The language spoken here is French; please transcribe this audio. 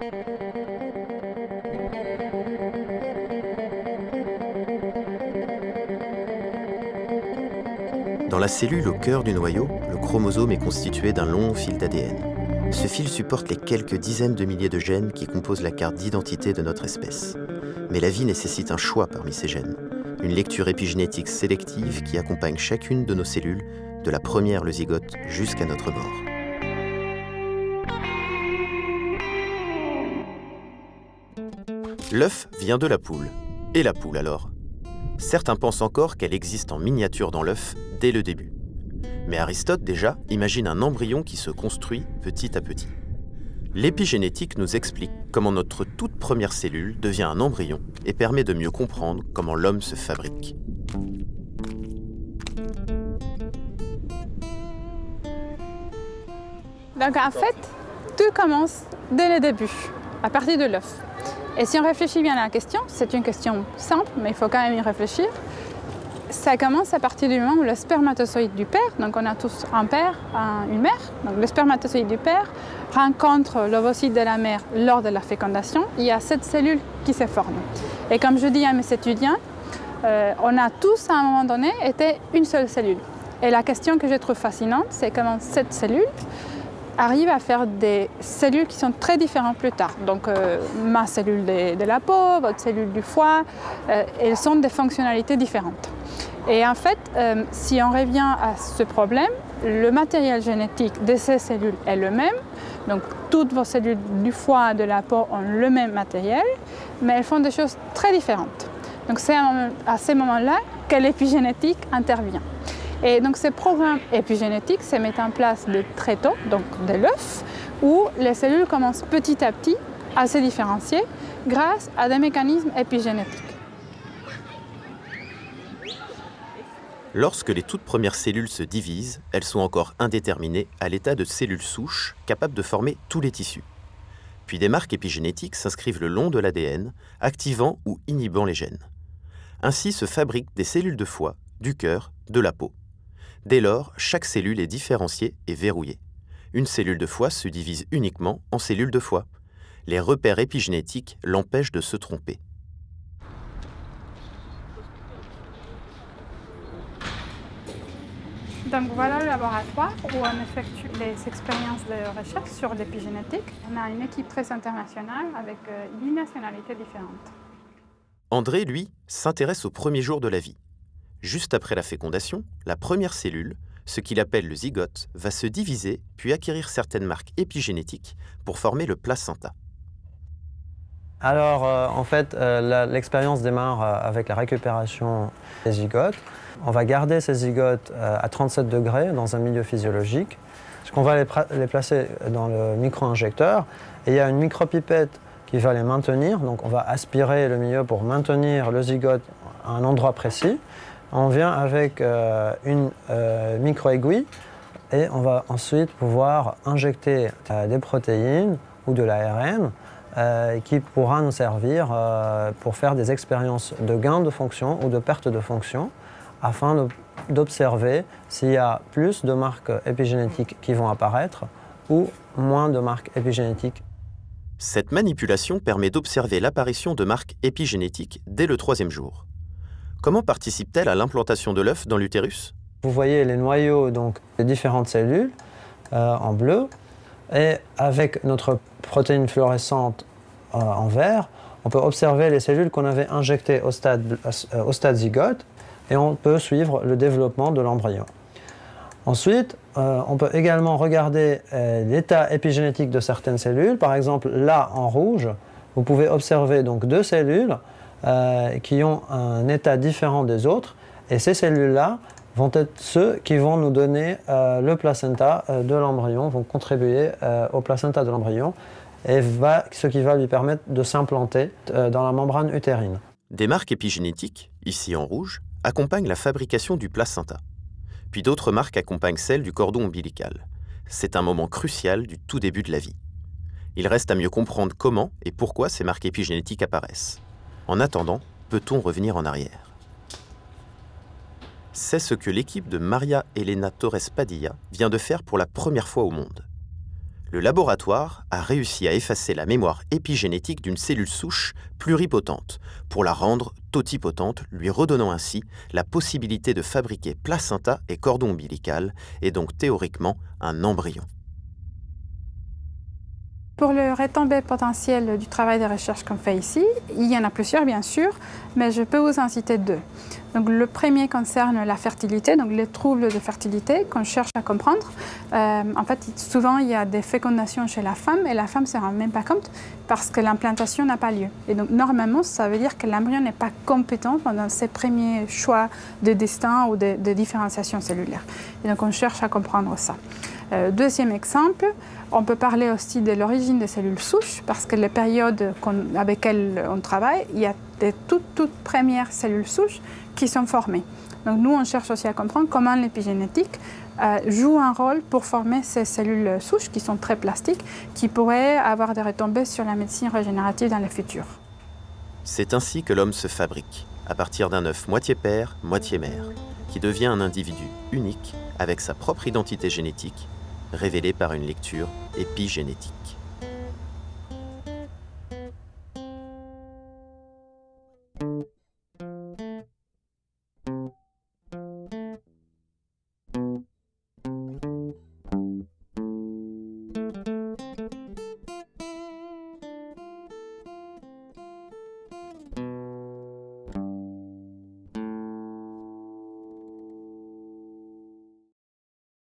Dans la cellule au cœur du noyau, le chromosome est constitué d'un long fil d'ADN. Ce fil supporte les quelques dizaines de milliers de gènes qui composent la carte d'identité de notre espèce. Mais la vie nécessite un choix parmi ces gènes, une lecture épigénétique sélective qui accompagne chacune de nos cellules, de la première le zygote jusqu'à notre mort. L'œuf vient de la poule. Et la poule alors? Certains pensent encore qu'elle existe en miniature dans l'œuf dès le début. Mais Aristote, déjà, imagine un embryon qui se construit petit à petit. L'épigénétique nous explique comment notre toute première cellule devient un embryon et permet de mieux comprendre comment l'homme se fabrique. Donc en fait, tout commence dès le début, à partir de l'œuf. Et si on réfléchit bien à la question, c'est une question simple, mais il faut quand même y réfléchir. Ça commence à partir du moment où le spermatozoïde du père, donc on a tous un père, une mère, donc le spermatozoïde du père rencontre l'ovocyte de la mère lors de la fécondation, il y a cette cellule qui se forme. Et comme je dis à mes étudiants, on a tous à un moment donné été une seule cellule. Et la question que je trouve fascinante, c'est comment cette cellule arrive à faire des cellules qui sont très différentes plus tard. Donc ma cellule de la peau, votre cellule du foie, elles sont des fonctionnalités différentes. Et en fait, si on revient à ce problème, le matériel génétique de ces cellules est le même. Donc toutes vos cellules du foie, de la peau ont le même matériel, mais elles font des choses très différentes. Donc c'est à ce moment-là que l'épigénétique intervient. Et donc ce programme épigénétique se met en place de très tôt, donc de l'œuf, où les cellules commencent petit à petit à se différencier grâce à des mécanismes épigénétiques. Lorsque les toutes premières cellules se divisent, elles sont encore indéterminées à l'état de cellules souches capables de former tous les tissus. Puis des marques épigénétiques s'inscrivent le long de l'ADN, activant ou inhibant les gènes. Ainsi se fabriquent des cellules de foie, du cœur, de la peau. Dès lors, chaque cellule est différenciée et verrouillée. Une cellule de foie se divise uniquement en cellules de foie. Les repères épigénétiques l'empêchent de se tromper. Donc voilà le laboratoire où on effectue les expériences de recherche sur l'épigénétique. On a une équipe très internationale avec 8 nationalités différentes. André, lui, s'intéresse au premier jour de la vie. Juste après la fécondation, la première cellule, ce qu'il appelle le zygote, va se diviser puis acquérir certaines marques épigénétiques pour former le placenta. Alors, en fait, l'expérience démarre avec la récupération des zygotes. On va garder ces zygotes à 37 degrés dans un milieu physiologique. On va les placer dans le micro-injecteur et il y a une micropipette qui va les maintenir. Donc, on va aspirer le milieu pour maintenir le zygote à un endroit précis. On vient avec une micro-aiguille et on va ensuite pouvoir injecter des protéines ou de l'ARN qui pourra nous servir pour faire des expériences de gain de fonction ou de perte de fonction afin d'observer s'il y a plus de marques épigénétiques qui vont apparaître ou moins de marques épigénétiques. Cette manipulation permet d'observer l'apparition de marques épigénétiques dès le 3e jour. Comment participe-t-elle à l'implantation de l'œuf dans l'utérus? Vous voyez les noyaux donc, des différentes cellules en bleu et avec notre protéine fluorescente en vert, on peut observer les cellules qu'on avait injectées au stade zygote et on peut suivre le développement de l'embryon. Ensuite, on peut également regarder l'état épigénétique de certaines cellules. Par exemple, là en rouge, vous pouvez observer donc 2 cellules qui ont un état différent des autres et ces cellules-là vont être ceux qui vont nous donner le placenta de l'embryon, vont contribuer au placenta de l'embryon et ce qui va lui permettre de s'implanter dans la membrane utérine. Des marques épigénétiques, ici en rouge, accompagnent la fabrication du placenta. Puis d'autres marques accompagnent celle du cordon ombilical. C'est un moment crucial du tout début de la vie. Il reste à mieux comprendre comment et pourquoi ces marques épigénétiques apparaissent. En attendant, peut-on revenir en arrière? C'est ce que l'équipe de Maria Elena Torres Padilla vient de faire pour la première fois au monde. Le laboratoire a réussi à effacer la mémoire épigénétique d'une cellule souche pluripotente pour la rendre totipotente, lui redonnant ainsi la possibilité de fabriquer placenta et cordon ombilical, et donc théoriquement un embryon. Pour le retombée potentielle du travail de recherche qu'on fait ici, il y en a plusieurs bien sûr, mais je peux vous en citer deux. Donc, le premier concerne la fertilité, donc les troubles de fertilité qu'on cherche à comprendre. En fait, souvent il y a des fécondations chez la femme et la femme ne se rend même pas compte parce que l'implantation n'a pas lieu. Et donc normalement, ça veut dire que l'embryon n'est pas compétent pendant ses premiers choix de destin ou de différenciation cellulaire. Et donc on cherche à comprendre ça. Deuxième exemple, on peut parler aussi de l'origine des cellules souches parce que les périodes avec lesquelles on travaille, il y a des toutes premières cellules souches qui sont formées. Donc nous, on cherche aussi à comprendre comment l'épigénétique joue un rôle pour former ces cellules souches qui sont très plastiques, qui pourraient avoir des retombées sur la médecine régénérative dans le futur. C'est ainsi que l'homme se fabrique, à partir d'un œuf moitié père, moitié mère, qui devient un individu unique avec sa propre identité génétique, révélée par une lecture épigénétique.